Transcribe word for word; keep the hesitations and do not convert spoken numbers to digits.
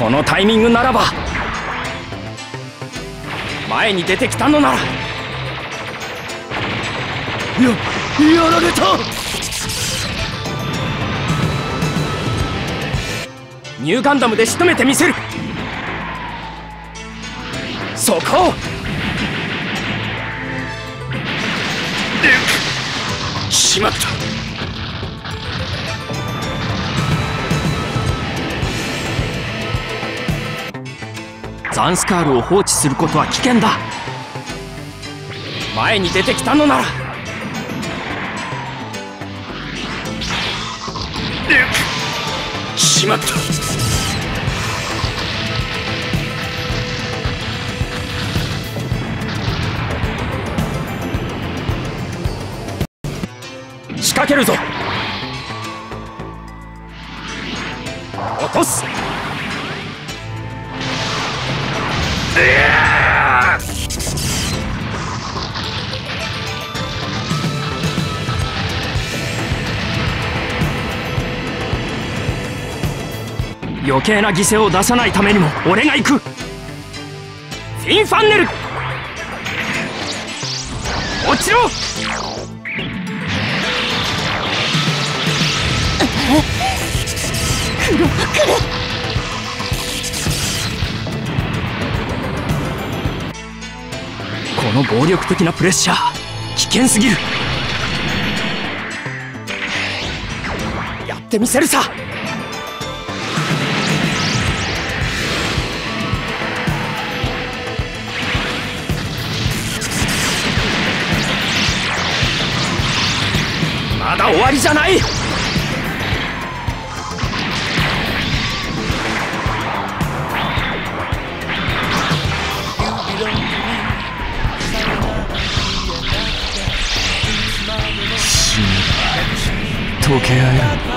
このタイミングならば前に出てきたのなら。ややられた。ニューガンダムで仕留めてみせる。そこを。しまった。ザンスカールを放置することは危険だ。前に出てきたのなら。しまった。仕掛けるぞ。落とす。余計な犠牲を出さないためにも俺が行く。フィンファンネル、落ちろ。黒幕。この暴力的なプレッシャー危険すぎる。やってみせるさ。まだ終わりじゃない。死ねば溶け合える。